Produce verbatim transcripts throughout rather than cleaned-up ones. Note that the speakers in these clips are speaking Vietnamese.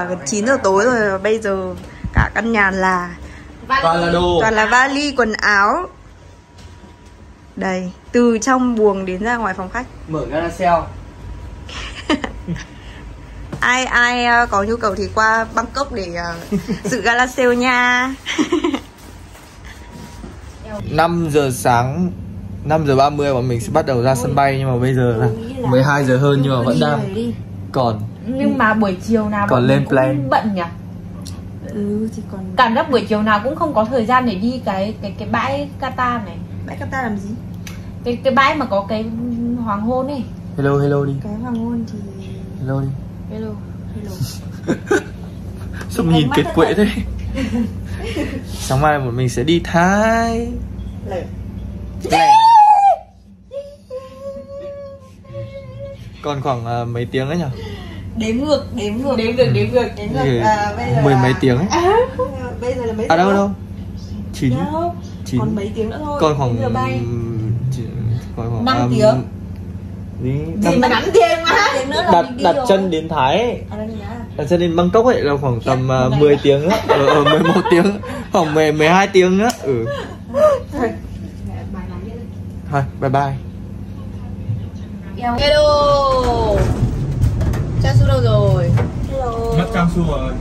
là chín giờ tối rồi và bây giờ cả căn nhà là toàn là đồ, toàn là vali quần áo. Đây, từ trong buồng đến ra ngoài phòng khách. mở gara sale. Ai ai có nhu cầu thì qua Bangkok để uh, dự gala sale nha. Năm giờ sáng, năm giờ ba mươi bọn mình sẽ bắt đầu ra sân bay. Nhưng mà bây giờ là mười hai giờ hơn nhưng mà vẫn đang còn. Nhưng mà buổi chiều nào còn lên plan cũng bận nhỉ. Ừ thì còn Cảm giác buổi chiều nào cũng không có thời gian để đi cái cái cái bãi Qatar này. bãi Qatar làm gì? Cái cái bãi mà có cái hoàng hôn ấy. Hello hello đi. Cái hoàng hôn thì Hello đi. Hello. hello. Sao nhìn kiệt quệ thế. Sáng mai bọn mình sẽ đi Thái. Lệ. Lẹ. Còn khoảng uh, mấy tiếng nữa nhỉ? Đếm ngược, đếm ngược. Đếm ngược, đếm ngược. Đếm ngược. À, bây giờ mười là... mấy tiếng ấy. À, bây giờ là mấy À giờ? đâu đâu. Chín. Đâu? Chín. Còn mấy tiếng nữa thôi. Còn khoảng giờ bay. còn khoảng năm um, tiếng. Đi. Gì mà năm tiếng mà? Tiếng nữa là đặt mình đi đặt rồi. chân đến Thái ấy. À, đây nhá. Đặt chân đến Bangkok ấy là khoảng tầm uh, mười tiếng á. Ờ, ờ mười một tiếng. Khoảng mười, mười hai tiếng á. Ừ. Thôi, bye bye. Hello. Trang Su đâu rồi? Hello. Mất Trang Su rồi.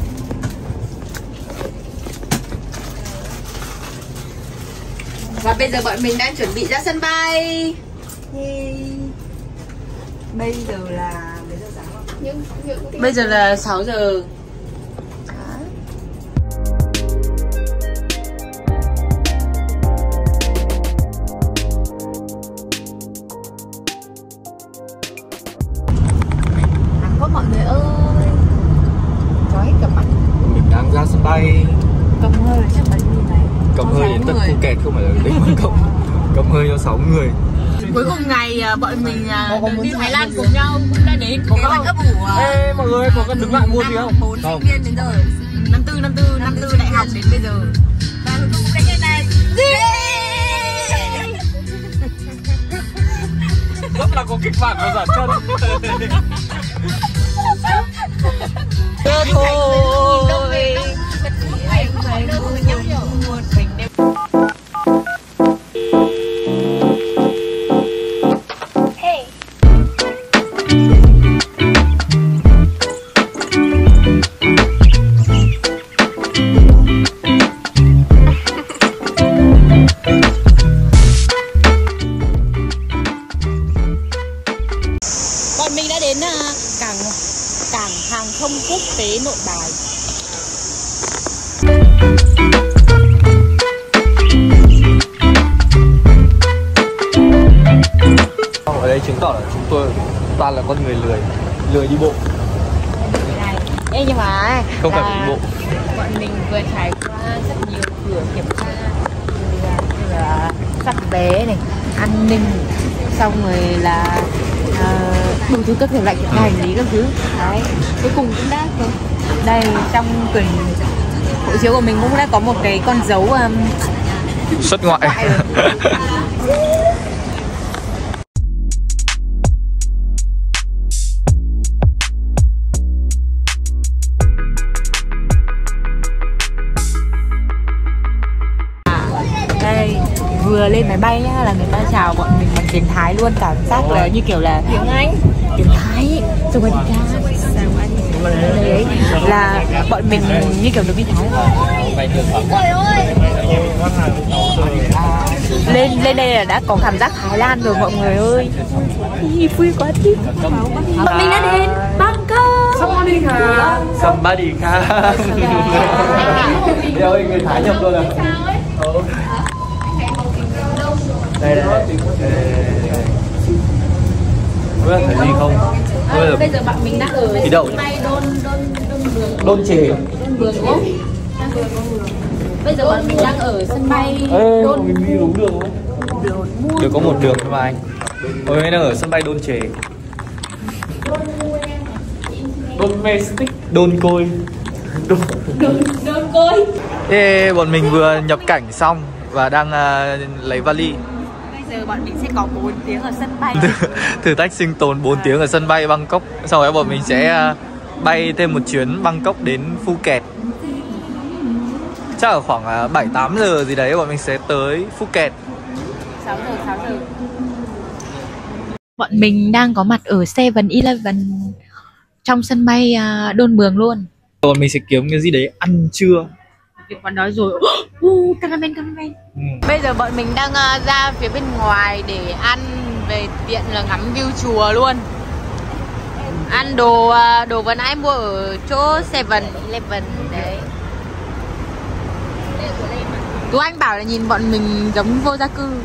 Và bây giờ bọn mình đang chuẩn bị ra sân bay. Yay. Bây giờ là mấy giờ sáng không? Những, những Bây giờ là sáu giờ. Nắng quá mọi người ơi. Chói hết cả mặt. Mình đang ra sân bay. Cầm hơi là chắc bánh mì này. Cầm hơi đến tận Phuket không phải là đến Bangkok. Cầm hơi cho sáu người. Cuối cùng ngày bọn mình đi Thái Lan cùng nhau cũng đã đến Có các ấp ủ. Ê mọi người có cần đứng lại mua gì không? Bốn sinh viên đến rồi. Năm tư, năm tư, năm tư đại học đến bây giờ. Và cuối cùng cái ngày này. Rất là có kịch bản và giả chân. Được thôi. Bọn mình đã đến cảng cảng hàng không quốc tế Nội Bài. Ở đây chứng tỏ là chúng tôi toàn là con người lười, lười đi bộ. Ê nhưng mà Không cần đi bộ. Bọn mình vừa trải qua rất nhiều cửa kiểm tra, như là sắp vé này, an ninh, xong rồi là uh, đủ thứ các thể loại hành lý các thứ. Đấy, cuối cùng cũng đã rồi. Đây trong quyển hộ chiếu của mình cũng đã có một cái con dấu um, xuất ngoại. ngoại Đây, vừa lên máy bay nhá, là người ta chào bọn mình bằng tiếng Thái luôn, cảm giác là như kiểu là tiếng Anh, tiếng Thái, xong rồi đi ra, đấy là bọn mình như kiểu được đi Thái rồi. Lên lên đây là đã có cảm giác Thái Lan rồi mọi người ơi. Vui quá thích. Bọn mình đã đến Bangkok. Sawadika. Sawadika. Ơi người Thái nhập luôn à? Đây đây. Không biết phải gì không? À, bây giờ bạn mình đang ở đi đâu? sân bay Đôn Đôn Đôn Vườn. Đôn Trề. Đôn Vườn đúng không? Đang Vườn Đôn Vườn. Bây giờ bọn mình đang ở sân bay Ê, Đôn. mình đi đúng đường không? Được có một đường thôi mà anh. Ôi mình đang ở sân bay Đôn Trề. Đôn Mestic. Đôn Côi. Đôn Đôn Đôn Côi. Ê, bọn mình vừa nhập cảnh xong và đang uh, lấy vali. Bây giờ bọn mình sẽ có bốn tiếng ở sân bay. Thử thách sinh tồn bốn tiếng ở sân bay Bangkok. Sau đó bọn mình sẽ uh, bay thêm một chuyến Bangkok đến Phuket. Chắc ở khoảng bảy tám giờ gì đấy bọn mình sẽ tới Phuket. sáu giờ, sáu giờ. Bọn mình đang có mặt ở seven eleven trong sân bay Đôn Mường luôn. Bọn mình sẽ kiếm cái gì đấy ăn trưa. Việc quán đói rồi. Uh, caramel, caramel. Ừ. Bây giờ bọn mình đang uh, ra phía bên ngoài để ăn, về tiện là ngắm view chùa luôn. Ăn đồ uh, đồ vừa nãy mua ở chỗ seven eleven đấy. Tú Anh bảo là nhìn bọn mình giống vô gia cư.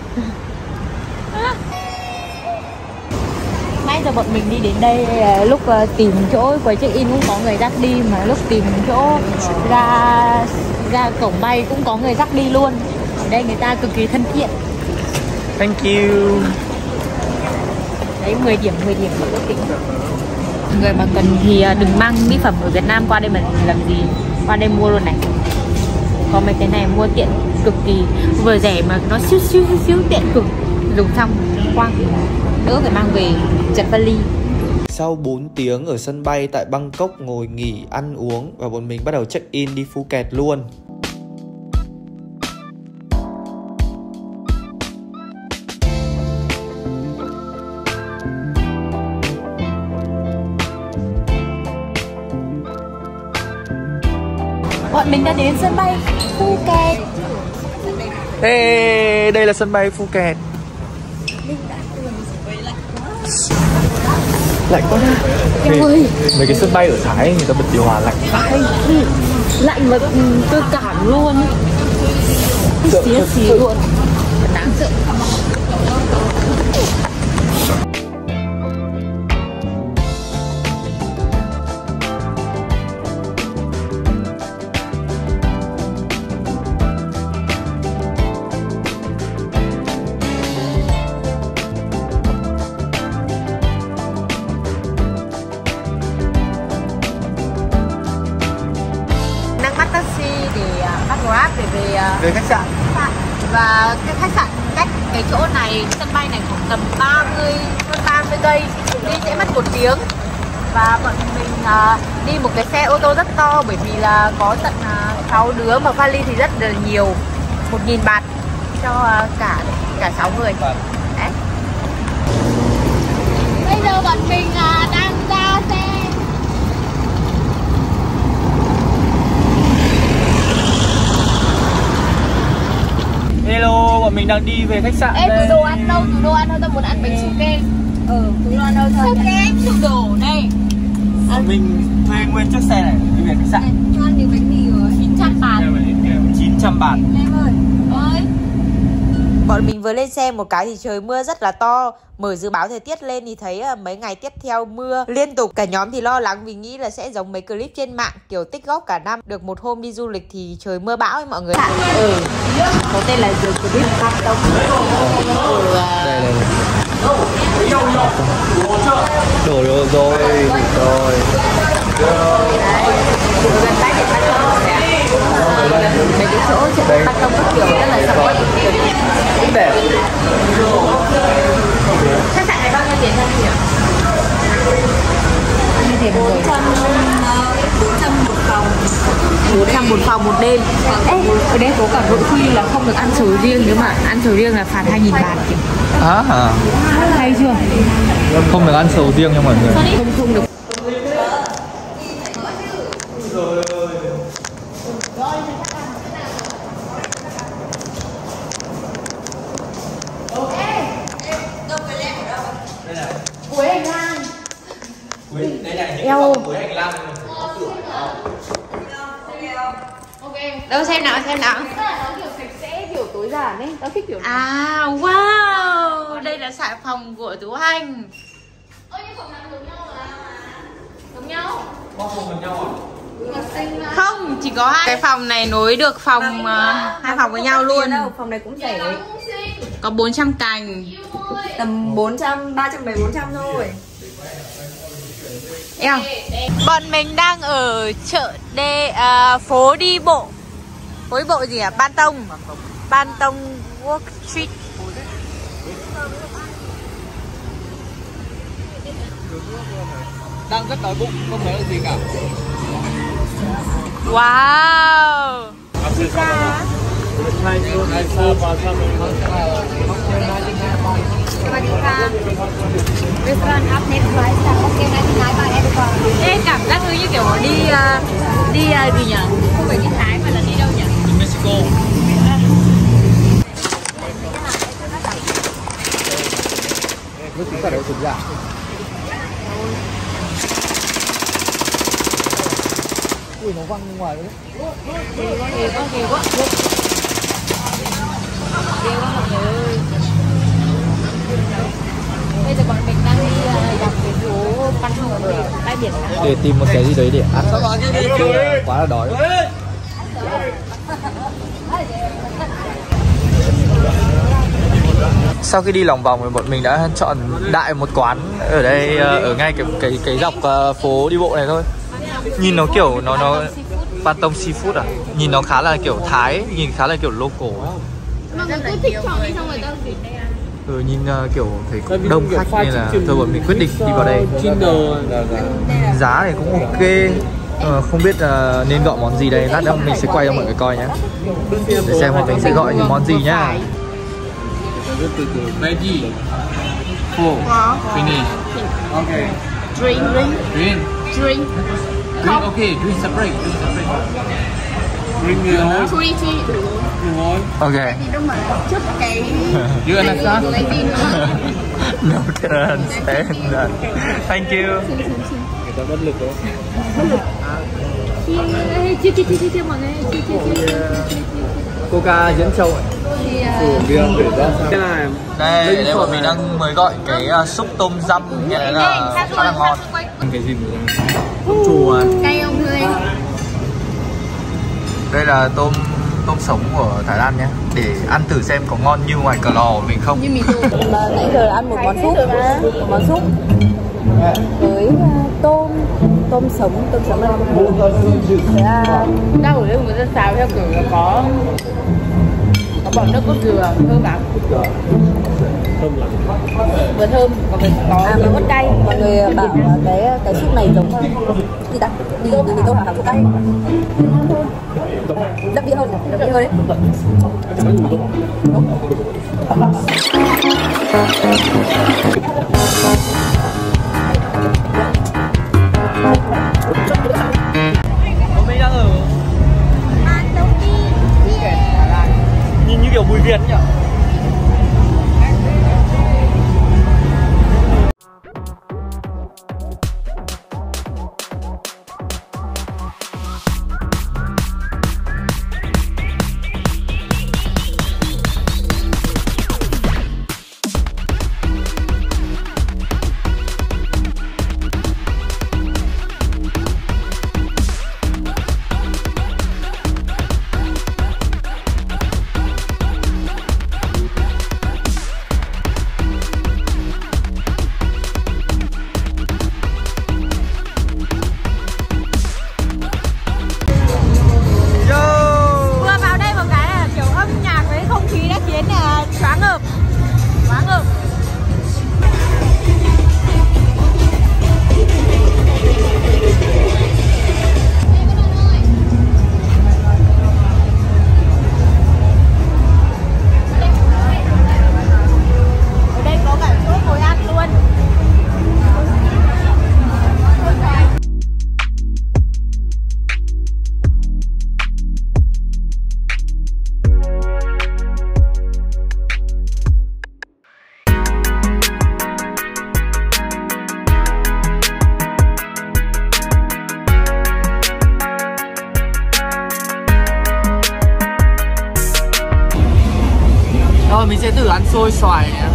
Nãy giờ bọn mình đi đến đây lúc tìm chỗ quầy check in cũng có người dắt đi, mà lúc tìm chỗ ra ra cổng bay cũng có người dắt đi luôn. Ở đây người ta cực kỳ thân thiện. Thank you. Đấy, mười điểm, mười điểm của tỉnh. Người mà cần thì đừng mang mỹ phẩm ở Việt Nam qua đây mà làm gì, qua đây mua luôn này. Có mấy cái này mua tiện cực kỳ, vừa rẻ mà nó siêu siêu siêu, siêu tiện cực, dùng xong quăng, đỡ phải mang về chật vali. Sau bốn tiếng ở sân bay tại Bangkok ngồi nghỉ ăn uống và bọn mình bắt đầu check in đi Phuket luôn. Bọn mình đã đến sân bay Phuket. Hey, đây là sân bay Phuket. Lạnh quá ha. Em ơi, mấy cái sân bay ở Thái người ta bật điều hòa lạnh vãi. lạnh mà tôi cảm luôn. Xía xía luôn. Đáng sợ. Grab để về về khách sạn. Và cái khách sạn cách cái chỗ này, sân bay này khoảng tầm ba mươi hơn ba mươi cây, đi sẽ mất một tiếng. Và bọn mình uh, đi một cái xe ô tô rất to, bởi vì là có tận uh, sáu đứa mà vali thì rất là nhiều, một nghìn baht cho uh, cả cả sáu người. Đấy. Bây giờ bọn mình uh, đang ra xe. Hello, bọn mình đang đi về khách sạn. Ê, đây. túi đồ ăn đâu, túi đồ ăn đâu, tao muốn ăn bánh su kem. Ừ, túi đồ ăn đâu thôi. Su kem, su đồ này. Bọn mình thuê nguyên chiếc xe này đi về khách sạn. Cho ăn nhiều bánh mì rồi. chín trăm baht. chín trăm baht. Em ơi, ơi. Bọn mình vừa lên xe một cái thì trời mưa rất là to. Mở dự báo thời tiết lên thì thấy mấy ngày tiếp theo mưa liên tục. Cả nhóm thì lo lắng vì nghĩ là sẽ giống mấy clip trên mạng, kiểu tích góp cả năm, được một hôm đi du lịch thì trời mưa bão ấy mọi người. Ừ. Có tên là The Clip Bangkok. Đây đây. Đổ rồi rồi. Rồi. Gần bãi biển Bangkok này. Mấy cái chỗ trên Bangkok các kiểu rất là sầm uất. Rất đẹp. Khách sạn này bao nhiêu tiền hơn nhỉ? Như thế mọi người. bốn trăm một phòng. bốn trăm một phòng một đêm. Ê, ở đây có cả nội quy là không được ăn sầu riêng, nếu mà ăn sầu riêng là phạt hai nghìn baht. À, à. Hay chưa? Không được ăn sầu riêng nha mọi người. Không không được. Cuối hành lang. Eo. Đâu xem nào, xem nào. Kiểu sạch sẽ, kiểu tối giản ấy, tao thích kiểu này. À, wow. Đây là xà phòng của Tú Anh. Ơ, nhưng phòng nào giống nhau mà. Giống nhau? Có phòng gần nhau à? Không, chỉ có hai cái phòng này nối được phòng uh, hai phòng với nhau luôn. Đâu, phòng này cũng rẻ. Có bốn trăm cành. Tầm bốn trăm, ba trăm mấy bốn trăm thôi. Eo. Bọn mình đang ở chợ đê uh, phố đi bộ. Phố đi bộ gì à? Ban Tông. Ban Tông Walk Street. đang rất đói bụng, không thấy được gì cả. Wow. Ê, cảm giác như kiểu đi uh, đi uh, gì nhỉ? Không phải đi Thái mà là đi đâu nhỉ? Đi Mexico. Nước tính cả đấy thực ra. Ui, nó văng bên ngoài đấy. Ghê quá, ghê quá, ghê quá. Ghê quá mọi người ơi. Bây giờ bọn mình đang đi uh, dọc cái phố Văn Hồ để bãi biển cả. Để tìm một cái gì đấy để ăn. Quá là đói. Sau khi đi lòng vòng thì bọn mình đã chọn đại một quán ở đây, ở ngay cái cái cái dọc phố đi bộ này thôi. Nhìn nó kiểu nó nó Pantong Seafood à? Nhìn nó khá là kiểu Thái, nhìn khá là kiểu local. Mọi người cứ thích chọn đi xong rồi tao gì đây à? Ừ, nhìn uh, kiểu thấy đông khách nên là thôi bọn mình quyết định đi vào đây. Giá này cũng ok. Ờ, không biết uh, nên gọi món gì đây, lát nữa mình sẽ quay cho mọi người coi nhé. Để xem bọn mình sẽ gọi những món gì nhá. Veggie, four, finish. Okay. Drink, drink, Green, drink. green, okay, green separate, green separate. Green nhiều hả? Three, three. Okay. Thì đâu mà trước cái You understand? lấy tin nữa. No, I understand that. Thank you. Người ta bất lực đấy. Chia, chia, chia, chia, chia mọi người. Chia, chia, chia. Coca diễn châu ạ. Thì Đây, đây bọn mình đang mới gọi cái uh, súp tôm dăm, nghe là khá là ngon. Cái gì nữa? Tôm chùa. cay không thưa anh? Đây là tôm tôm sống của Thái Lan nhé. Để ăn thử xem có ngon như ngoài cờ lò của mình không. Như mình Mà nãy giờ ăn một món súp, một món súp với tôm, tôm sống, tôm sống là Rau ở đây người ta xào theo kiểu là có có bọn nước cốt dừa thơm lắm. Thơm lắm. Vừa thơm còn phải có à, mà mất cay. Mọi người bảo cái cái súp này giống gì ta? Đi đi đi tôm hả? Có cay. Đậm vị hơn, đậm vị hơn đấy. Mình đang ở nhìn như kiểu Bùi Việt nhỉ. Rồi mình sẽ thử ăn xôi xoài nhé.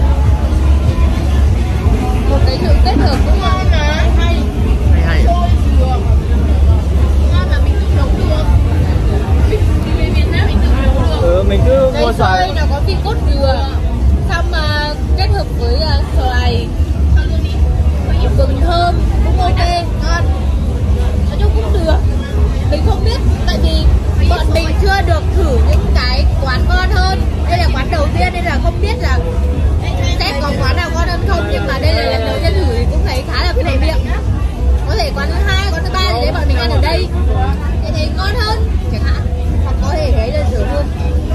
một cái sự kết hợp cũng ngon mà. Hay. Hay hay. Xôi dừa. Ngon mà mình tự nấu được. Mình đi về Việt Nam mình tự nấu được. Ừ, mình cứ mua Cái xoài. xôi nó có vị cốt dừa. Xong mà kết hợp với uh, xoài. Gừng thơm cũng ok, ngon. Nói chung cũng được. Mình không biết tại vì bọn mình chưa được thử những cái quán ngon hơn. Đây là quán đầu tiên nên là không biết là sẽ có quán nào ngon hơn không. Nhưng mà đây là lần đầu tiên thử thì cũng thấy khá là phù miệng. có thể quán thứ hai, quán thứ ba thì đấy bọn mình ăn ở đây để thấy ngon hơn chẳng hạn, hoặc có thể thấy là rẻ hơn.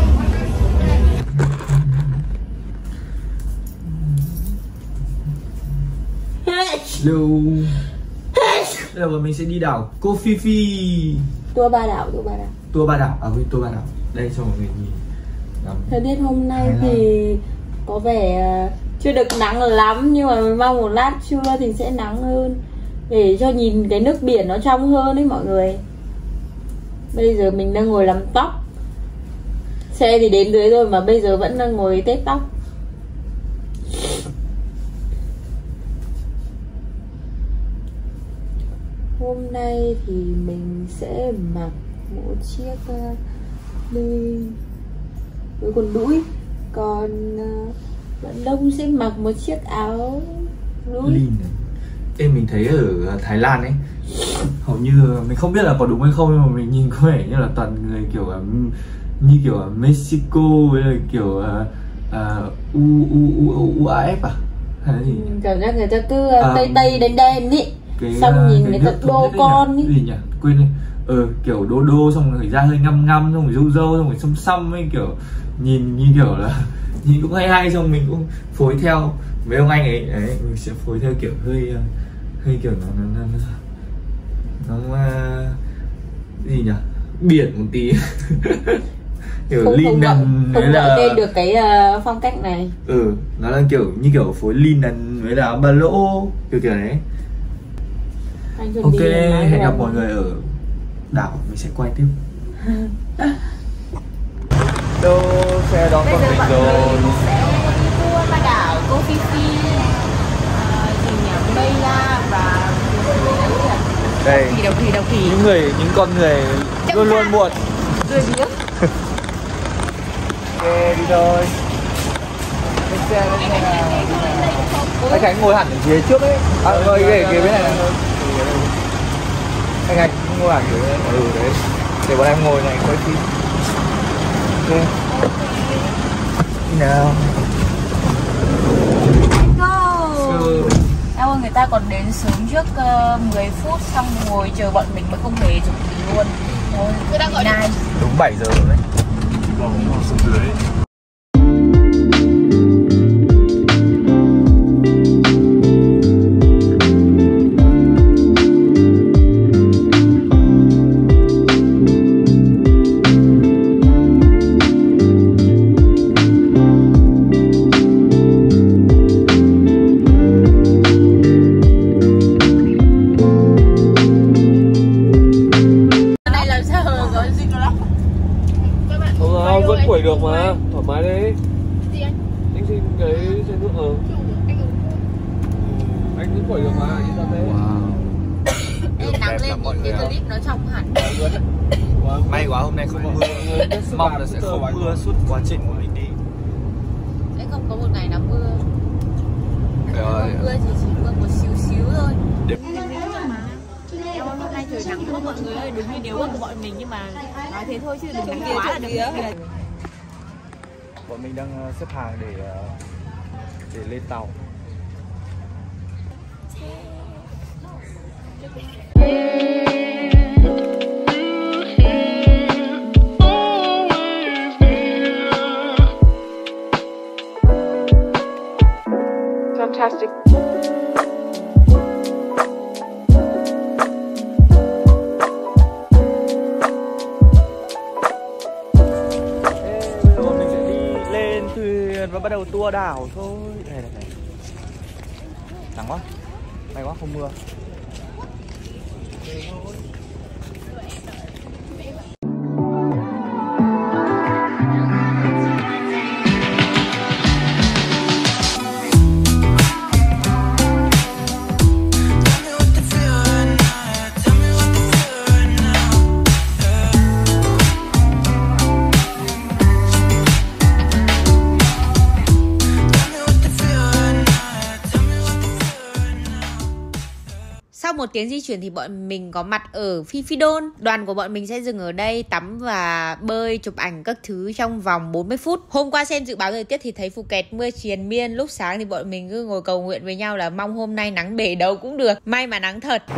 Hello. Bây giờ mình sẽ đi đảo Cô Phi Phi. Tour ba đảo, tour ba đảo. Tour ba đảo, à với tour ba đảo. Đây cho mọi người nhìn. Thời tiết hôm nay thì có vẻ chưa được nắng lắm, nhưng mà mình mong một lát trưa thì sẽ nắng hơn để cho nhìn cái nước biển nó trong hơn đấy mọi người. Bây giờ mình đang ngồi làm tóc, xe thì đến dưới rồi mà bây giờ vẫn đang ngồi tết tóc. Hôm nay thì mình sẽ mặc một chiếc uh, lê với quần đũi, còn uh, bạn Đông sẽ mặc một chiếc áo đũi. Em mình thấy ở Thái Lan ấy, hầu như mình không biết là có đúng hay không, nhưng mà mình nhìn có vẻ như là toàn người kiểu như kiểu ở Mexico với là kiểu uh, uh, U U U U A F à hay là gì? Cảm giác người ta cứ uh, tây tây đen đen ý. Cái, xong nhìn người ta đô con ý. Gì nhỉ? Quên đi. Ừ, kiểu đô đô xong rồi da hơi ngăm ngăm, xong rồi râu râu, xong rồi xăm xăm ấy, kiểu nhìn như kiểu là nhìn cũng hay hay, xong mình cũng phối theo mấy ông anh ấy, đấy mình sẽ phối theo kiểu hơi hơi kiểu nó nó nó nó, nó gì nhỉ, biển một tí. Kiểu không, lin không nần gọi, không là gọi tên được cái uh, phong cách này. Ừ, nó là kiểu như kiểu phối lin nần với là ba lỗ kiểu kiểu đấy. Ok, hẹn gặp mọi người ở đảo, mình sẽ quay tiếp. Đâu, xe đón con mình rồi. Mình sẽ đi tour ba đảo Cô Phi Phi, gì nhỉ, Mây La và đây, Đầu Kỳ, Đầu Kỳ. những người, những con người Chậm luôn ra. luôn muộn. Lười biếng. Ok, đi thôi. Lên xe, lên xe nào. Anh Khánh ngồi hẳn ở phía trước ấy. À, ngồi ghế ghế bên này này. Anh Khánh ngồi hẳn ở đấy. Ừ, đấy. Để bọn em ngồi này quay phim. Ok. Đi nào. Go. Em ơi, người ta còn đến sớm trước uh, mười phút, xong ngồi chờ bọn mình mà không hề chụp hình luôn. Thôi, Tôi đang gọi này. Đúng bảy giờ rồi đấy. Xuống dưới. Quẩy được mà, thoải mái đấy. Gì anh? Anh xin cái xe nước ở. Anh Anh cứ quẩy được mà, yên tâm đấy. Ê, nắng lên nhìn cái clip nó trong hẳn. May quá hôm nay không mưa. Mong là sẽ không mưa suốt quá trình của mình đi. Sẽ không có một ngày nào mưa. Rồi. Mưa thì chỉ mưa một xíu xíu thôi. Để... Em ơi, hôm nay trời nắng quá mọi người ơi, đúng như điều ước của bọn mình, nhưng mà nói thế thôi chứ đừng nắng quá là được. Bọn mình đang xếp hàng để để lên tàu. Fantastic. Và bắt đầu tour đảo thôi. Đây này này. Nắng quá. May quá không mưa. Sau một tiếng di chuyển thì bọn mình có mặt ở Phi Phi Đôn. Đoàn của bọn mình sẽ dừng ở đây tắm và bơi, chụp ảnh các thứ trong vòng bốn mươi phút. Hôm qua xem dự báo thời tiết thì thấy Phuket mưa triền miên. Lúc sáng thì bọn mình cứ ngồi cầu nguyện với nhau là mong hôm nay nắng bể đầu cũng được. May mà nắng thật.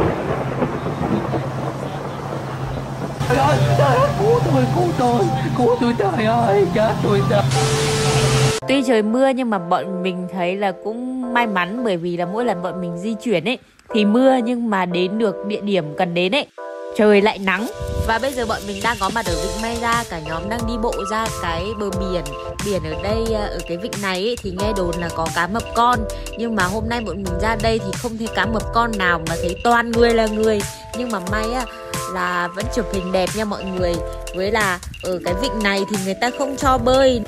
Trời ơi, trời ơi, cứu tôi, cứu tôi, cứu tôi, trời ơi, chết tôi trời. Tuy trời mưa nhưng mà bọn mình thấy là cũng may mắn, bởi vì là mỗi lần bọn mình di chuyển ấy thì mưa nhưng mà đến được địa điểm cần đến ấy trời lại nắng. Và bây giờ bọn mình đang có mặt ở Vịnh Mai Ra. Cả nhóm đang đi bộ ra cái bờ biển. Biển ở đây, ở cái vịnh này ấy, thì nghe đồn là có cá mập con. Nhưng mà hôm nay bọn mình ra đây thì không thấy cá mập con nào mà thấy toàn người là người. Nhưng mà may á, là vẫn chụp hình đẹp nha mọi người. Với là ở cái vịnh này thì người ta không cho bơi.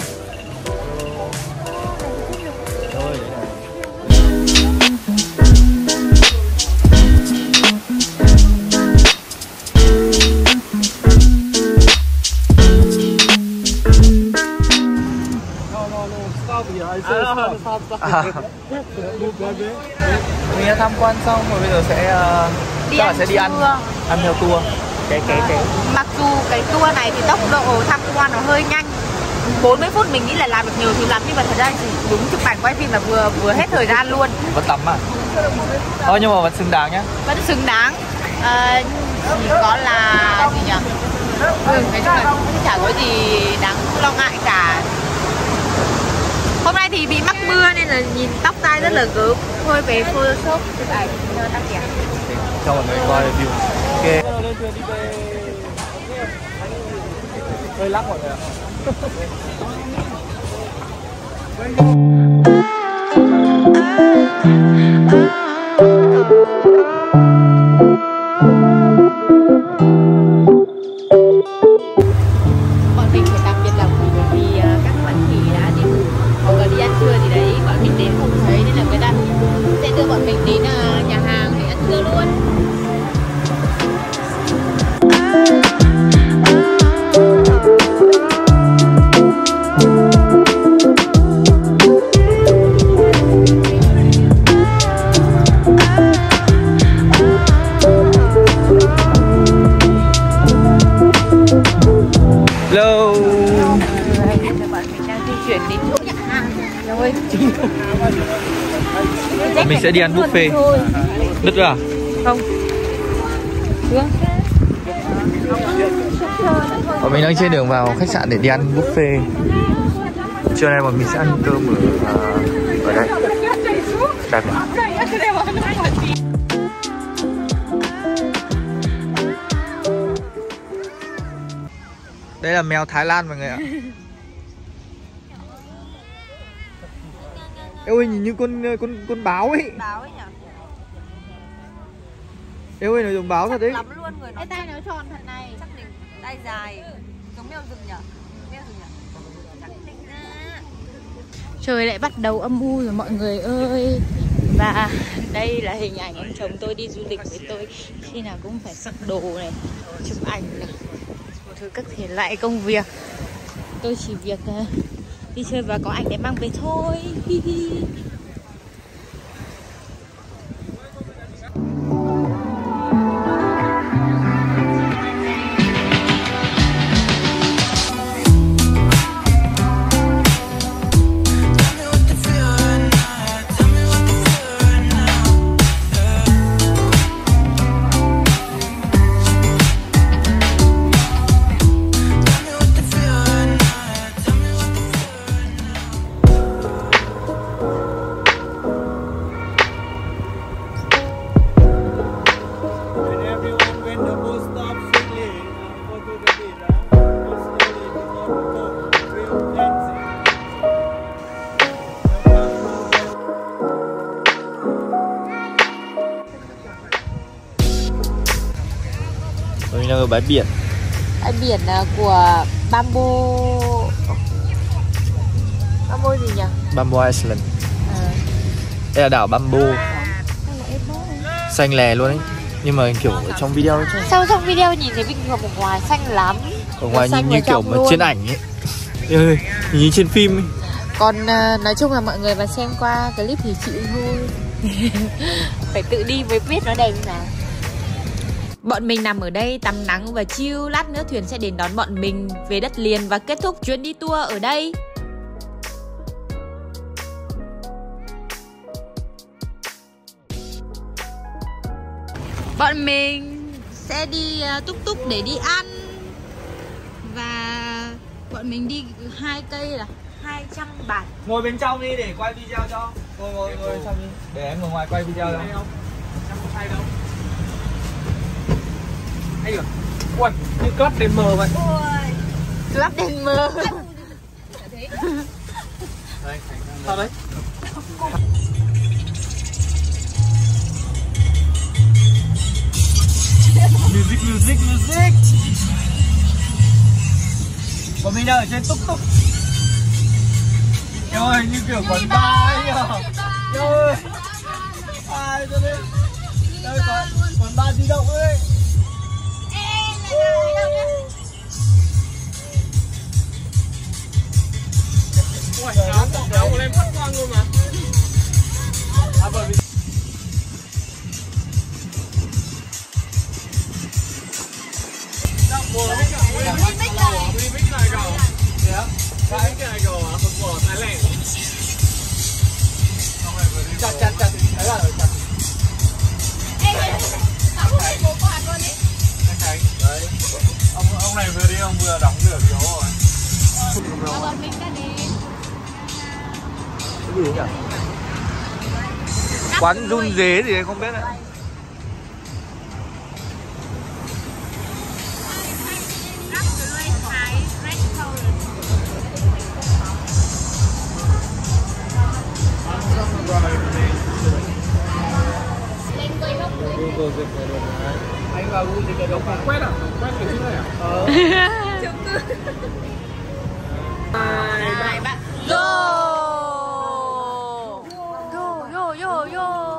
À. Mình đã tham quan xong rồi, bây giờ sẽ uh, đi chắc ăn là sẽ đi ăn tour. ăn theo tour. Cái cái cái Mặc dù cái tour này thì tốc độ tham quan nó hơi nhanh, bốn mươi phút mình nghĩ là làm được nhiều thứ lắm, nhưng mà thật ra thì đúng chụp ảnh quay phim là vừa vừa hết thời gian luôn. vẫn tắm à? Thôi nhưng mà vẫn xứng đáng nhá. Vẫn xứng đáng. À, chỉ có là gì nhỉ? Ừ, nói chung là cũng chả có gì đáng lo ngại cả. Hôm nay thì bị mắc mưa nên là nhìn tóc tai rất là gớm. Thôi về Photoshop chụp ảnh cho tóc đẹp. Cho mọi người coi review. Ok. Hơi lắc mọi người ạ. Bọn mình phải đặc biệt là bởi vì các bạn thì đã đi ngủ hoặc là đi ăn trưa gì đấy, bọn mình đến không thấy nên là người ta sẽ đưa bọn mình đến nhà hàng để ăn trưa luôn. Hello. Bọn mình đang di chuyển đến chỗ nhà hàng rồi. Mình sẽ đi ăn buffet. Đứt rồi à? Không. Chưa. Bọn mình đang trên đường vào khách sạn để đi ăn buffet. Trưa nay bọn mình sẽ ăn cơm ở uh, ở đây. Đẹp nhỉ? Đây là mèo Thái Lan mọi người ạ. Ôi nhìn như con con con báo ấy. Báo ấy nhỉ? Eo ơi, nó giống báo thật đấy. Lắm luôn người nó. Cái tay nó tròn thật này. Chắc mình tay dài. Giống mèo rừng nhỉ? Mèo rừng nhỉ? Chắc định ra. Trời lại bắt đầu âm u rồi mọi người ơi. Và đây là hình ảnh anh chồng tôi đi du lịch với tôi. Khi nào cũng phải sắc đồ này, chụp ảnh này, một thứ các thể loại công việc. Tôi chỉ việc uh, đi chơi và có ảnh để mang về thôi. Mình đang ở bãi biển. Bãi biển của Bamboo. Bamboo gì nhỉ? Bamboo Island. À. Đây là đảo Bamboo. Xanh lè luôn ấy. Nhưng mà kiểu ở trong video ấy chứ. Sao trong video nhìn thấy bình thường, ở ngoài xanh lắm. Ở ngoài nhìn như kiểu mà trên ảnh ấy. Ê, nhìn như trên phim ấy. Còn uh, nói chung là mọi người mà xem qua clip thì chịu thôi. Phải tự đi mới biết nó đẹp như nào. Bọn mình nằm ở đây tắm nắng và chill, lát nữa thuyền sẽ đến đón bọn mình về đất liền và kết thúc chuyến đi tour ở đây. Bọn mình sẽ đi túc túc để đi ăn. Và bọn mình đi hai cây là hai trăm bạt. Ngồi bên trong đi để quay video cho. Ngồi ngồi ngồi bên trong đi. Để em ngồi ngoài quay video cho. Ây da. Ui, như club đèn mờ vậy. Club đèn mờ. Đây, sao đấy? Music, music, music. Bọn mình đang ở trên túc túc. Em ơi, như kiểu quán bar ấy nhờ. Em ơi. Ai ra đây? Đây quán, quán bar di động ấy. Ui, áo áo của em phát quang luôn mà. À, bởi vì chặt chặt chặt đấy là chặt. Đấy. Ông ông này vừa đi ông vừa đóng nửa phiếu rồi. Cái gì nhỉ? Quán run dế gì đấy không biết đấy. anh vào Google thì cái không quét à? Quét cái chữ này à? Ờ. Hai bạn. Yo. Yo yo yo yo.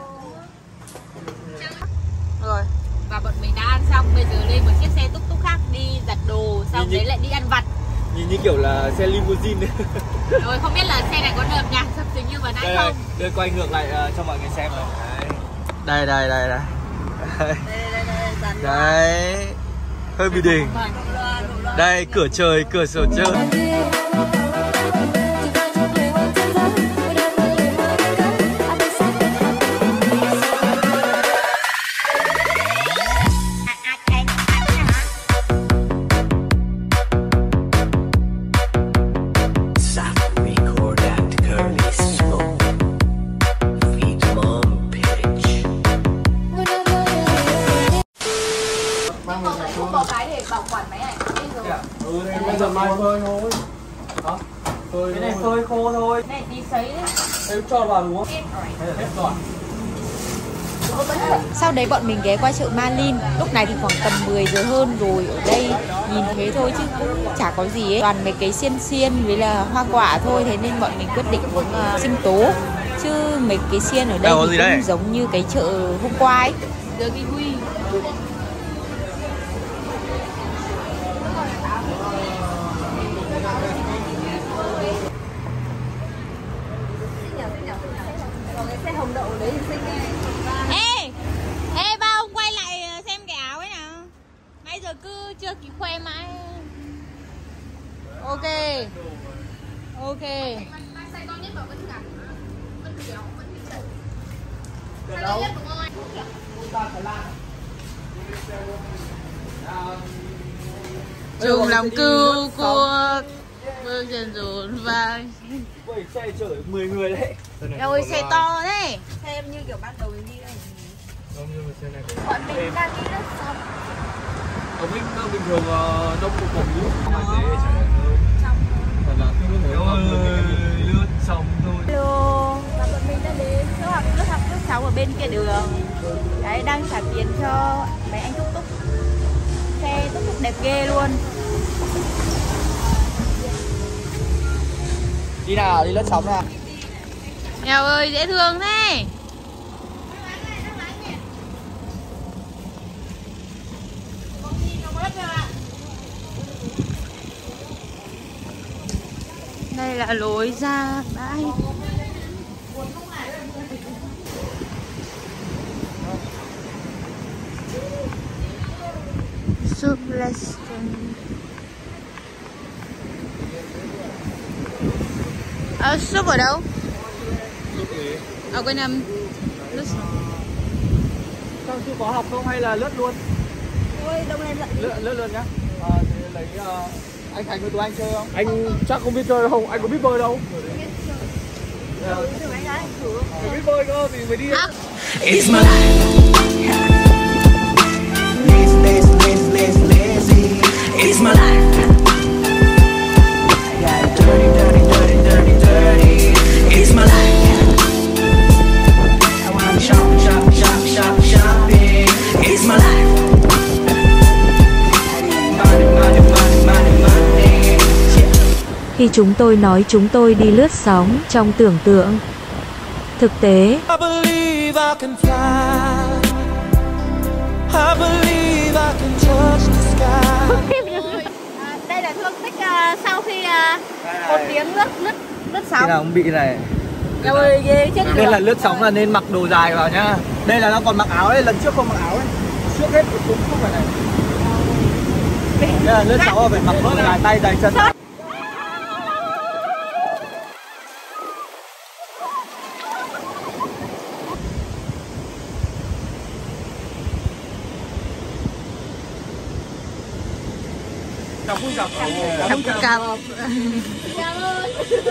Rồi. Và bọn mình đã ăn xong, bây giờ lên một chiếc xe túc túc khác đi giặt đồ, xong đấy lại đi ăn vặt. Nhìn như kiểu là xe limousine. Rồi không biết là xe này có được nhạc sập dường như vừa nãy không? Đưa quay ngược lại uh, cho mọi người xem này. Đây đây đây đây. Đây. Đấy. Hơi bị đỉnh. Đây cửa trời, cửa sổ chơi. Bây giờ mai phơi thôi. Hả? Phơi cái này phơi khô thôi. Cái này tí sấy đấy. Em cho vào đúng không? Hay là hết rồi? Sau đấy bọn mình ghé qua chợ Malin. Lúc này thì khoảng tầm mười giờ hơn rồi. Ở đây nhìn thế thôi chứ cũng chả có gì ấy. Toàn mấy cái xiên xiên với là hoa quả thôi. Thế nên bọn mình quyết định uống uh, sinh tố. Chứ mấy cái xiên ở đây thì cũng đây? Giống như cái chợ hôm qua ấy. Giờ cái quy. Ê, ê ba ông quay lại xem cái áo ấy nào. Nãy giờ cứ chưa kịp khoe mãi. Ok. Ok. Chung làm cứu cuộc bước dần dồn vai. Ui, xe chở mười người đấy. Eo ơi, xe to thế. Xem như kiểu ban đầu mình đi đây. Không, nhưng mà xe này có... Bọn mình đang đi rất xong. Ở bình, bình thường đông một vòng nước. Mà dễ chả hơn. Thật là cứ thế ơi, lướt xong thôi. Hello, và bọn mình đã đến chỗ học lớp học lớp sáu ở bên kia đường. Đấy, đang trả tiền cho mấy anh túc túc. Xe túc túc đẹp ghê luôn. Đi nào, đi lướt sóng nào. Eo ơi, dễ thương thế. Đây là lối ra bãi. Soup restaurant. À, soup ở đâu? Ở quên em. Con chưa có học không hay là lướt luôn? Ôi, đông em dậy. Lướt, lướt luôn nhá. À, thì lấy uh, anh Thành với tụi anh chơi không? Anh chắc không biết chơi đâu, anh có biết bơi đâu. Phải biết bơi cơ thì mới đi. It's my life. Lazy, lazy, lazy, lazy, lazy. It's my life. Dirty, dirty, dirty, dirty, dirty. It's my life. I wanna shop, shop, shop, shop, shopping. It's my life. Money, money, money, money, money. Yeah. Khi chúng tôi nói chúng tôi đi lướt sóng trong tưởng tượng, thực tế I believe I can fly. I believe I can touch the sky. À, đây là thương tích uh, sau khi uh, một tiếng lướt lướt lướt Khi sóng. nào cũng bị này. Eo ơi ghê chết Nên là lướt sóng là nên mặc đồ dài vào nhá. Đây là nó còn mặc áo đấy, lần trước không mặc áo đấy. Trước hết cũng không phải này. Nên là lướt sóng là phải mặc đồ dài tay dài chân. Chào vui chào. Cảm ơn. Cảm ơn.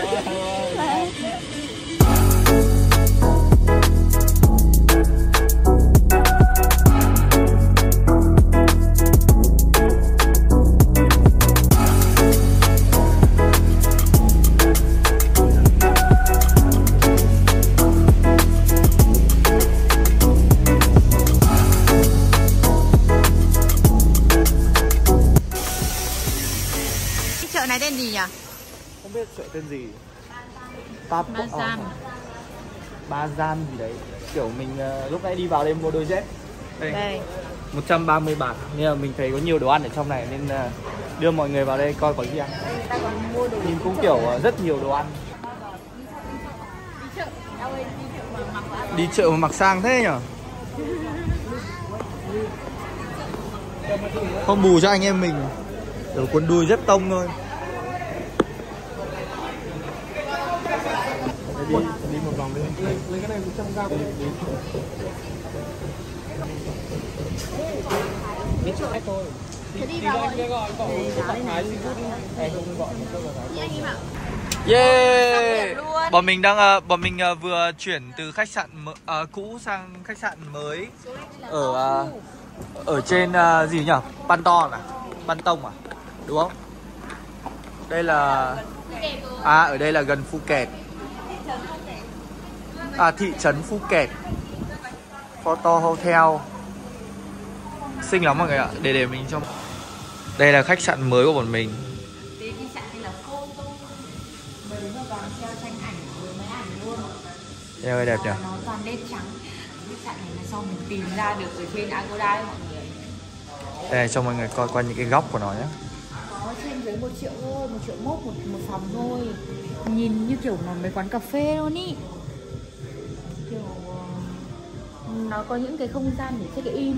Chợ này tên gì nhỉ? Không biết chợ tên gì. Ba Bazan. Bazan gì đấy. Kiểu mình uh, lúc nãy đi vào đây mua đôi dép. Đây. Đây. một trăm ba mươi bạt. Nhưng mà mình thấy có nhiều đồ ăn ở trong này nên uh, đưa mọi người vào đây coi có gì ăn. Nhìn cũng kiểu uh, rất nhiều đồ ăn. Đi chợ mà mặc sang thế nhở? Không bù cho anh em mình. Kiểu quần đùi dép tông thôi. Đi, đi một vòng đi. Lấy, lấy cái này một trăm gram. Đi chỗ khách thôi. Đi, đi gọi gọi gọi gọi Thái xin phút. Em không gọi một câu là Thái. Yeah. Bọn mình đang uh, bọn mình uh, vừa chuyển từ khách sạn uh, cũ sang khách sạn mới ở uh, ở trên uh, gì nhỉ? Panton à? Pantong à? Đúng không? Đây là à ở đây là gần Phuket. À thị trấn Phuket. Photo Hotel. Xinh lắm mọi người ạ. Để để mình trong. Đây là khách sạn mới của bọn mình. Đây ơi đẹp nhỉ. Nó toàn đen trắng. Khách sạn này là sau mình tìm ra được ở trên Agoda đấy mọi người. Đây cho mọi người coi qua những cái góc của nó nhé. Có trên dưới một triệu thôi, một triệu mốt một, một phòng thôi. Nhìn như kiểu là mấy quán cà phê luôn ý. Kiểu uh, nó có những cái không gian để check in.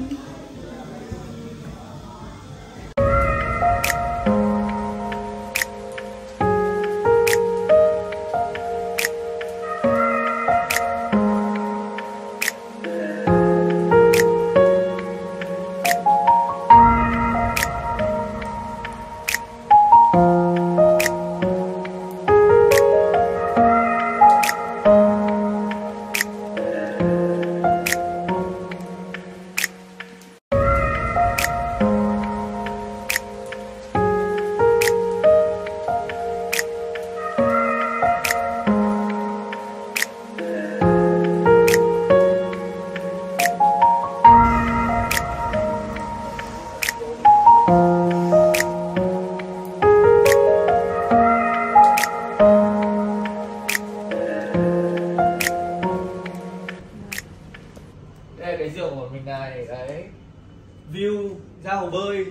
view ra hồ bơi.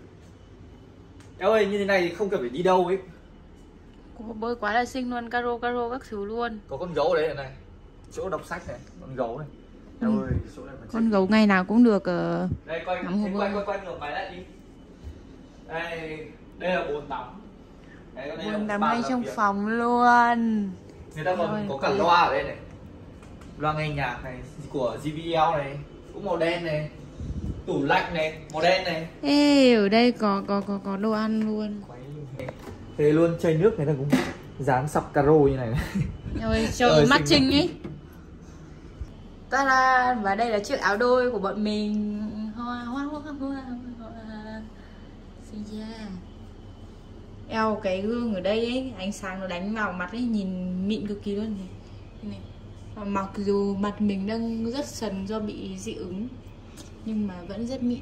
Em ơi, như thế này thì không cần phải đi đâu ấy. Hồ bơi quá là xinh luôn, caro caro các thứ luôn. Có con gấu ở đây này, chỗ đọc sách này, con gấu này. Em Ừ. ơi, chỗ này Con gấu ngày nào cũng được uh, đây, quay, ngắm hồ quay, bơi. quay, quay ngược máy lại đi. Đây, đây là bồn tắm. Đấy, đây Bồn là tắm bàn ngay làm trong việc. phòng luôn. Người ta còn có cả loa ở đây này. Loa nghe nhạc này của gi bê lờ này, cũng màu đen này. Tủ lạnh này, màu đen này. Ê, ở đây có có có có đồ ăn luôn. Thế luôn chai nước người ta cũng dán sọc caro như này. Rồi cho Ờ, mắt xinh Trinh ấy. Ta-da! Và đây là chiếc áo đôi của bọn mình. Hoa hoa hoa hoa hoa. Xinh da. Eo cái gương ở đây ấy, ánh sáng nó đánh vào mặt ấy nhìn mịn cực kỳ luôn này. Này. Và mặc dù mặt mình đang rất sần do bị dị ứng nhưng mà vẫn rất mịn.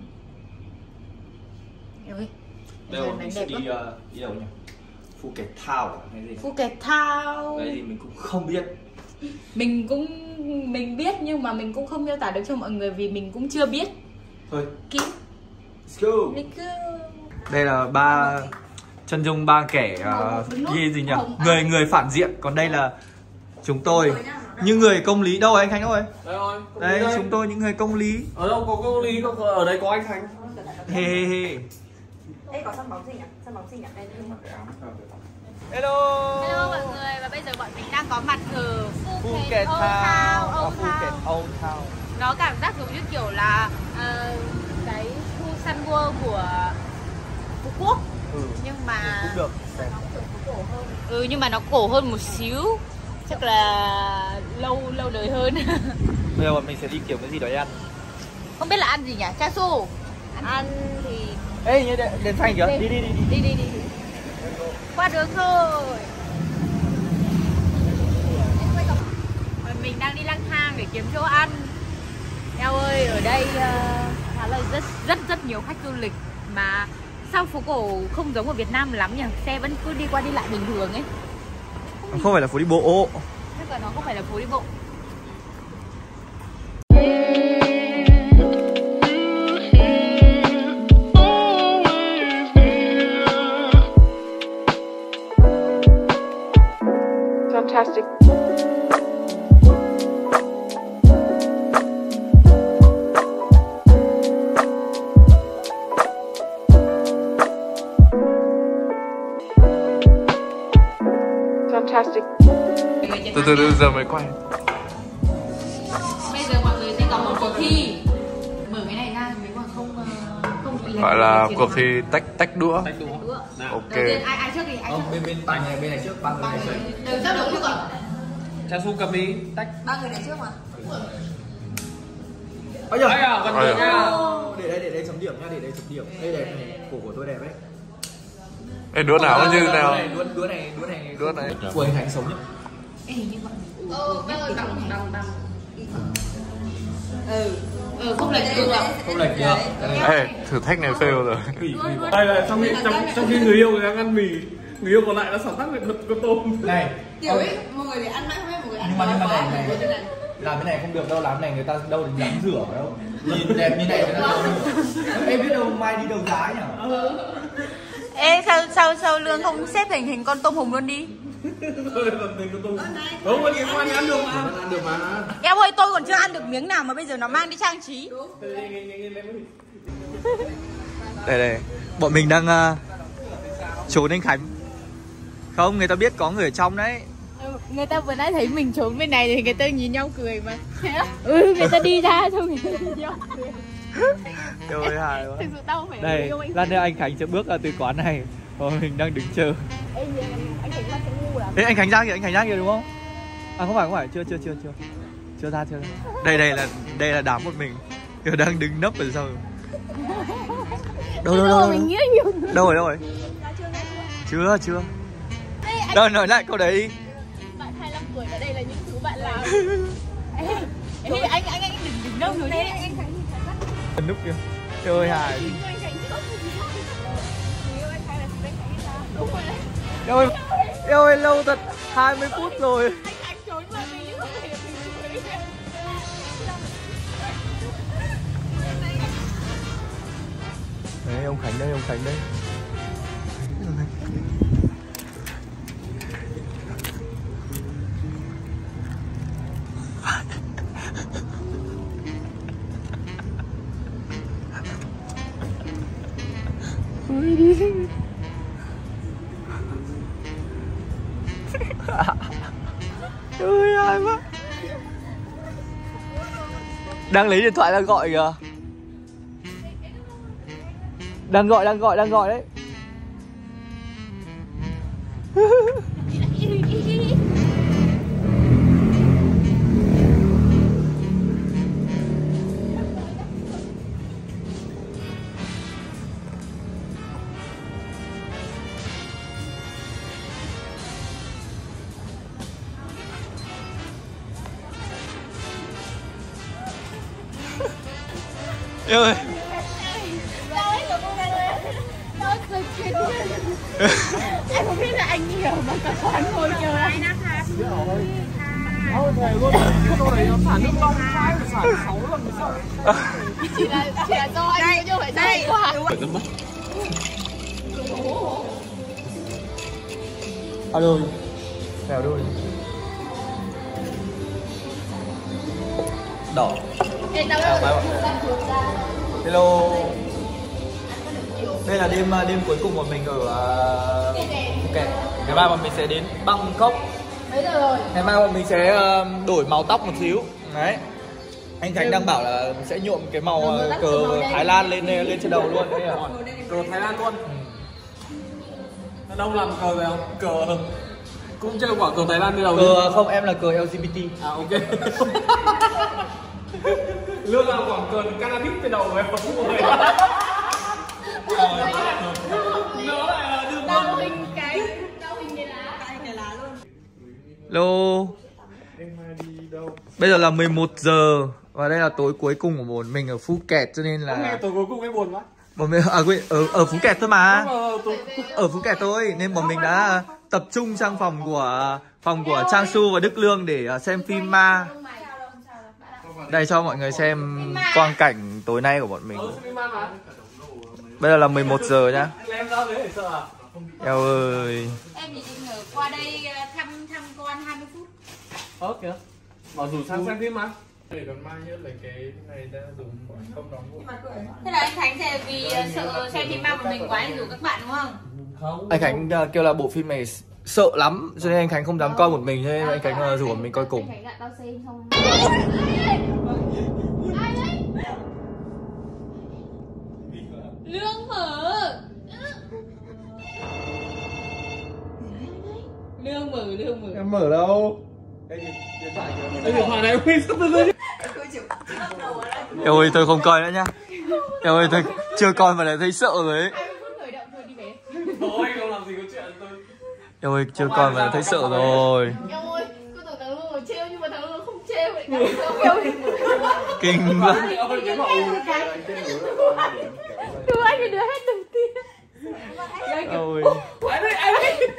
Eo ơi. Đây là mình sẽ đi, uh, đi đâu nhỉ? Phuket Town hay gì? Phuket Town. Đây thì mình cũng không biết. Mình cũng mình biết nhưng mà mình cũng không miêu tả được cho mọi người vì mình cũng chưa biết. Thôi, Keep. let's go. Let's go. Đây là ba chân dung ba kẻ uh, gì gì nhỉ? Người người phản diện, còn đây là chúng tôi. Những người công lý đâu rồi anh Khánh ơi? Đây rồi. Đây chúng tôi những người công lý. Ở đâu có công lý, có ở đây có anh Khánh. He he he. Đây có sân bóng gì nhỉ? Sân bóng gì nhỉ? Đây Hello. Hello mọi người, và bây giờ bọn mình đang có mặt ở Phuket Phuket Old Town. Town, À, Old Phuket Town. Old Town. Nó cảm giác giống như kiểu là ờ, cái khu Sun World của Phú Quốc. Ừ. Nhưng mà Cũng được. Đẹp. ừ nhưng mà nó cổ hơn một xíu, chắc là lâu lâu đời hơn. Bây giờ bọn mình sẽ đi kiểu cái gì đó để ăn. Không biết là ăn gì nhỉ? Cha su. Ăn thì Ê, như đèn, đèn xanh kìa. Đi đi đi đi. đi đi đi. Qua đường thôi. Bọn mình đang đi lang thang để kiếm chỗ ăn. Eo ơi, ở đây uh, khá là rất rất rất nhiều khách du lịch mà sao phố cổ không giống ở Việt Nam lắm nhỉ? Xe vẫn cứ đi qua đi lại bình thường ấy. Không phải là phố đi bộ. Chắc là nó không phải là phố đi bộ. Fantastic. Fantastic. Từ từ từ giờ mới quay. Bây giờ mọi người sẽ có một cuộc thi. Mở cái này ra nếu mà không không bị Gọi là cuộc thi tách tách đũa. Tách đũa. Ok. Đầu tiên ai ai trước thì ai Không, trước. bên bên tay này bên này trước, ba người này trước. Đầu trước đầu trước rồi. Cha Su cầm đi. Tách. Ba người này trước mà. Ôi giời. Ây à, còn Ôi được giời. nha. Để đây để đây chấm điểm nhá, để đây chấm điểm. Đây đẹp này, cổ của tôi đẹp đấy. Ê, đũa nào như nào? Đũa đũa này, đũa này. Đũa này. Của anh Khánh sống nhất. Ê, hình như bọn mình ừ, ba người đằng đằng đằng. Ừ. Ừ, không lệch được đâu. Không lệch được. Ê, thử thách này fail rồi. Đây là trong khi trong, trong khi người yêu đang ăn mì, người yêu còn lại nó sáng tác nghệ thuật con tôm. Này. Kiểu ấy, mọi người để ăn mãi không biết mọi người ăn. Nhưng mà nhưng mà này này. Làm cái này không được đâu, làm cái này người ta đâu đến dám rửa đâu. Nhìn đẹp như này người ta đâu rửa. Em biết đâu mai đi đầu giá nhỉ? Ê sao sao sao Lương không xếp thành hình con tôm hùm luôn đi? Đúng rồi, em ăn ăn được mà. Ăn được mà. Em ơi, tôi còn chưa ăn được miếng nào mà bây giờ nó mang đi trang trí. Đây đây, bọn mình đang uh, trốn anh Khánh. Không, người ta biết có người ở trong đấy. Người ta vừa nãy thấy mình trốn bên này thì người ta nhìn nhau cười mà. Ừ, người ta đi ra thôi người ta nhìn nhau cười. Trời ơi, hài quá. Thực sự tao không phải Đây, yêu anh. lát nữa anh Khánh sẽ bước ra từ quán này và mình đang đứng chờ. Ê, anh Khánh ra sẽ ngu lắm. Ê, anh Khánh ra kìa, anh Khánh ra kìa đúng không? À không phải, không phải, chưa chưa chưa chưa. Chưa ra, chưa ra. Đây đây là đây là đám một mình. Giờ đang đứng nấp ở sau. Đâu đâu đâu. Đâu, Mình nghĩ nhiều. đâu rồi đâu rồi? Chưa chưa. Đâu nói lại câu đấy đi. Bạn hai mươi lăm tuổi ở đây là những thứ bạn làm. Ê, ê, anh anh anh đừng đừng đâu rồi đi. Anh Khánh nhìn Khánh. Núp kìa. Trời ơi hài. Anh Khánh trước. Người yêu anh Khánh là anh Khánh sao? Đúng rồi đấy. Eo ơi, eo ơi lâu thật, hai mươi phút rồi. Anh Khánh trốn mà mình chứ không phải là mình trốn. Đấy, ông Khánh đây, ông Khánh đây. Ôi đi. Ôi ai quá. Đang lấy điện thoại đang gọi kìa. Đang gọi, đang gọi, đang gọi đấy. Yêu ơi. Em không biết là anh nhiều mà cả quán ngồi nhiều lắm. Ôi thề luôn, cái tô này nó xả nước long phai, xả sáu lần sao? Chỉ là chỉ là do anh chứ phải đây quá. Alo. Mèo đôi. Đỏ. Hello. Đây là đêm đêm cuối cùng của mình ở uh, Phuket. Ngày mai bọn mình sẽ đến Bangkok. Mấy giờ rồi? Ngày mai bọn mình sẽ uh, đổi màu tóc một xíu. Đấy. Anh Khánh đang bảo là sẽ nhuộm cái màu uh, cờ Thái Lan lên lên trên đầu luôn đấy à. Cờ Thái Lan luôn. Đàn ông làm cờ gì không? Cờ cũng chơi quả cờ Thái Lan đi đầu. Cờ không, em là cờ lờ giê bê tê. À ok. Lương là quả cờ cannabis trên đầu em không người. Nó lại đưa đau hình cái đau hình cái lá cái lá luôn. Lô. Bây giờ là mười một giờ và đây là tối cuối cùng của bọn mình ở Phuket cho nên là nghe tối cuối cùng em buồn quá. Bọn mình à quên ở ở Phuket thôi mà. Ở Phuket thôi nên bọn mình đã tập trung sang phòng của phòng của Trang Su và Đức Lương để xem phim ma. Đây cho mọi người xem quang cảnh tối nay của bọn mình. Bây giờ là mười một giờ nhá. Eo ơi. Em chỉ định ở qua đây thăm thăm con hai mươi phút. Ơ kìa. Bảo rủ sang xem phim mà. Để còn mai nhớ lấy cái này ra dùng không đóng vội. Thế là anh Khánh sẽ vì sợ xem phim ma một mình quá anh rủ các bạn đúng không? Không. Anh Khánh uh, kêu là bộ phim này sợ lắm cho nên anh Khánh không dám coi một mình cho nên anh Khánh uh, rủ mình coi cùng. Anh Khánh tao xem xong. Lương mở. Lương mở, lương mở. Em mở đâu? Đây điện thoại kìa. Đây điện thoại này ui sắp tới đây. Eo ơi tôi không coi nữa nhá. Eo ơi tôi chưa coi mà lại thấy sợ rồi ấy. Thôi không làm gì có chuyện tôi. Eo ơi chưa coi mà lại thấy sợ rồi. Em ơi, cứ tưởng thằng Lương trêu nhưng mà thằng Lương không trêu vậy. Kinh quá. Đưa anh phải đưa hết đầu tiên. Ôi. Anh ơi, anh ơi.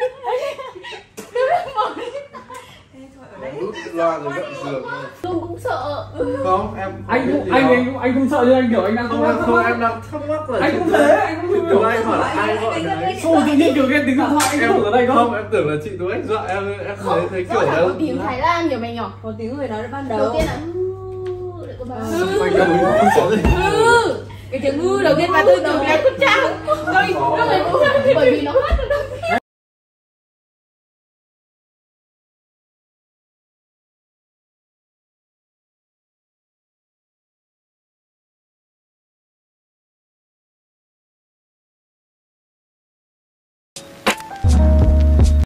Loa rồi gậm giường. Lương cũng sợ. Không, em anh cũng anh anh cũng anh không sợ nhưng anh kiểu anh đang không em không em đang thắc mắc là anh cũng thế, anh cũng kiểu anh hỏi là ai gọi đấy. Sao tự nhiên kiểu ghen tiếng điện thoại anh Em ở đây không? không, em tưởng là chị Tú Anh dọa em em thấy thấy kiểu đâu. Có tiếng Thái Lan nhiều mày nhỏ. Có tiếng người nói ban đầu. Đầu tiên là lại có bà. Anh đâu không có gì. Cái tiếng ngư đầu tiên mà tôi tưởng là con trai. Rồi, nó lại cũng bởi vì nó hát được.